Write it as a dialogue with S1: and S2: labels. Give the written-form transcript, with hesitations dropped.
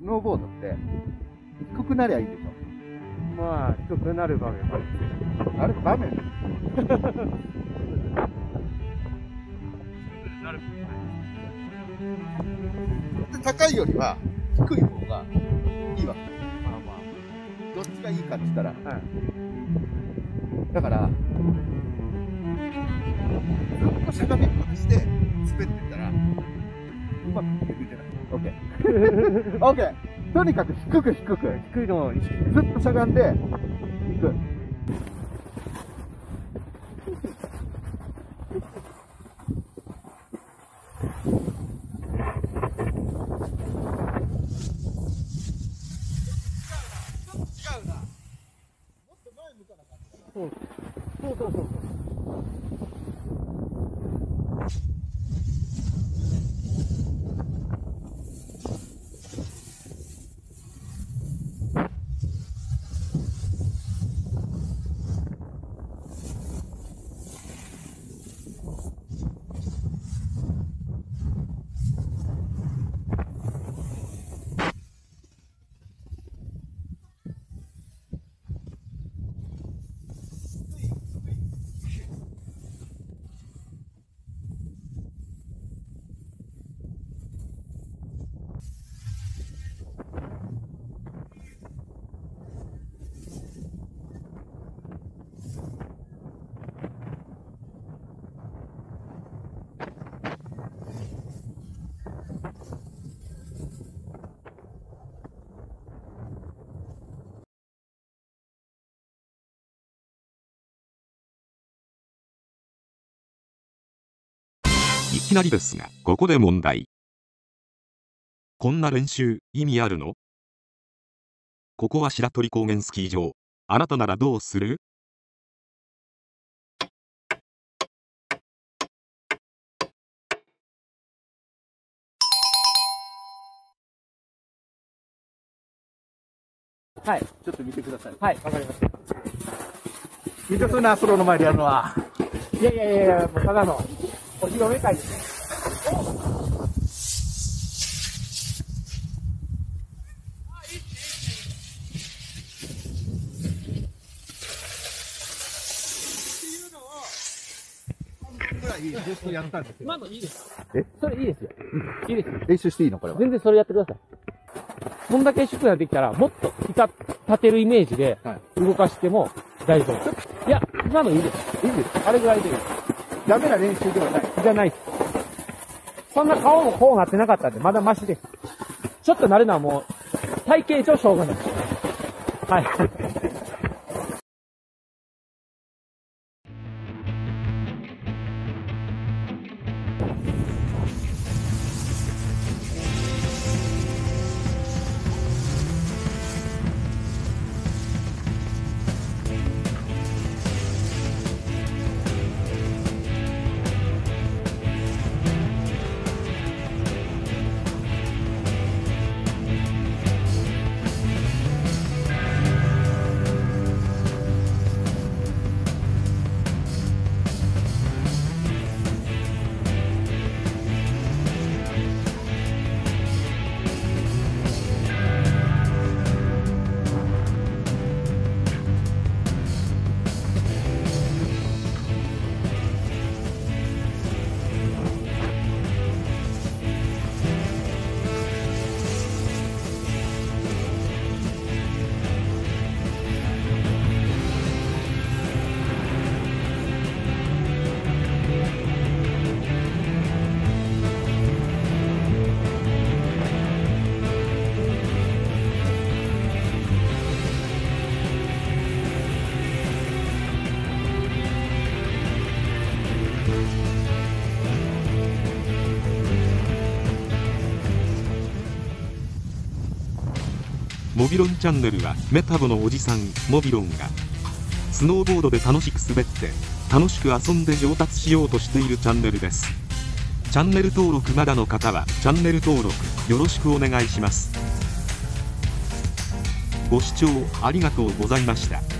S1: ノーボードって低くなりゃいいでしょ。
S2: まあ低くなる場面もある。
S1: あれ場面高いよりは低い方がいいわけ。
S2: まあま
S1: どっちがいいかって言ったら、
S2: あ。はい。
S1: だからずっとしゃがみっこにして滑ってったらうまくいくじゃない。オッケー。オッケー。とにかく低く低く
S2: 低いのを意識。
S1: ずっとしゃがんでいく。
S2: そうそうそう。
S3: いきなりですが、ここで問題。こんな練習、意味あるの？ここは白鳥高原スキー場。あなたならどうする？
S2: はい。
S1: ちょっと見てください。
S2: はい。わかりました。
S1: 緊張するな、プロの前でやるのは。
S2: いやいやいや、もうただのお披露目会ですね。
S1: ぐらいずっとやったんですよ。
S2: 今のいいですか？
S1: え？
S2: それいいですよ。いいですよ。
S1: 練習していいのこれは。
S2: 全然それやってください。こんだけ宿題できたら、もっと立てるイメージで動かしても大丈夫。いや、今のいいです。いいです。あれぐらいでいいです。
S1: ダメな練習ではない。
S2: じゃないです。そんな顔もこうなってなかったんで、まだマシです。ちょっと慣れるのはもう、体型上しょうがない。はい。
S3: モビロンチャンネルはメタボのおじさんモビロンがスノーボードで楽しく滑って楽しく遊んで上達しようとしているチャンネルです。チャンネル登録まだの方はチャンネル登録よろしくお願いします。ご視聴ありがとうございました。